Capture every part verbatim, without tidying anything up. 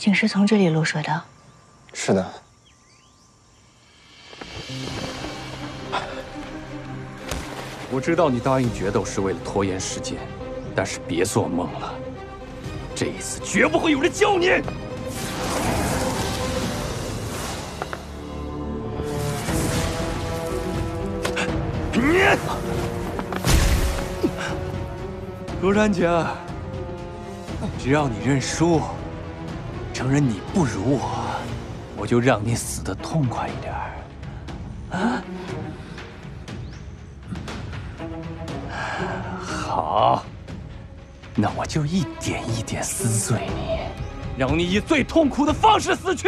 竟是从这里入水的。 是的。 我知道你答应决斗是为了拖延时间，但是别做梦了，这一次绝不会有人救你。 涂山景，只要你认输，承认你不如我，我就让你死得痛快一点儿。啊？好，那我就一点一点撕碎你，让你以最痛苦的方式死去。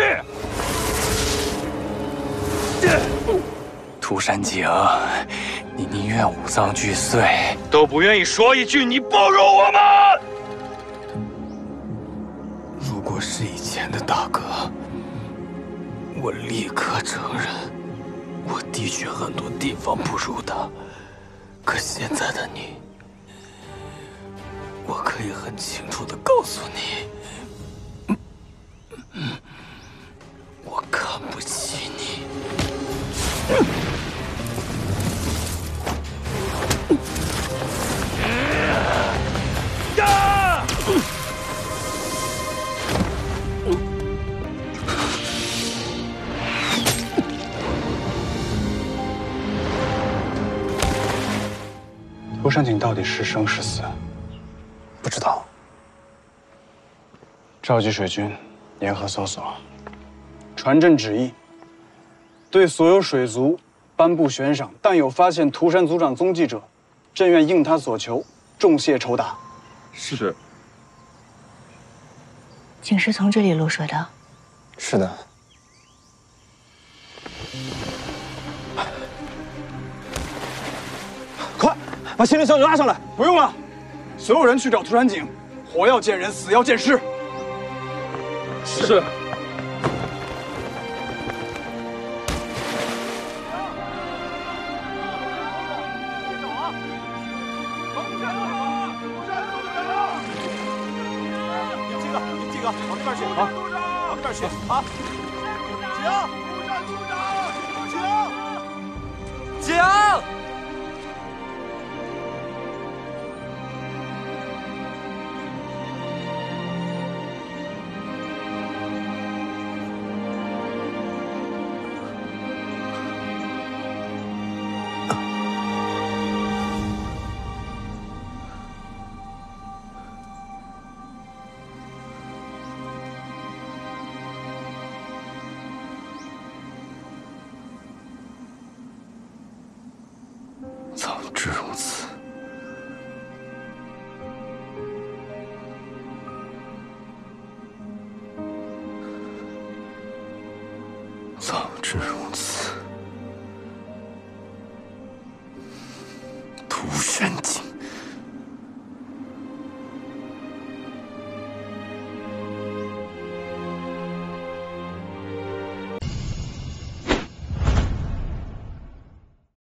涂山景。 你宁愿五脏俱碎，都不愿意说一句“你不如我们”。 如果是以前的大哥，我立刻承认，我的确很多地方不如他。可现在的你，我可以很清楚地告诉你，我看不起你。 涂山璟到底是生是死？不知道。召集水军，联合搜索，传朕旨意，对所有水族颁布悬赏，但有发现涂山族长踪迹者，朕愿应他所求，重谢酬答。 是。 竟是从这里入水的。 是的。 快，把心灵小姐拉上来！不用了，所有人去找涂山璟，活要见人，死要见尸。 是。 往这边去，好，往这边去，好。景，景，景。 早知如此，早知如此。